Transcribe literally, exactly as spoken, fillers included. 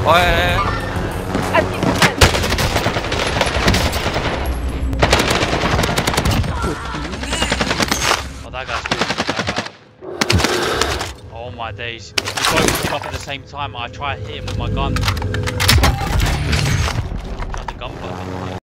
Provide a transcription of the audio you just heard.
Oh, yeah, yeah, yeah. I think Oh, that guy's good. Oh my days. We both took off at the same time. I try to hit him with my gun. Tried the gun button.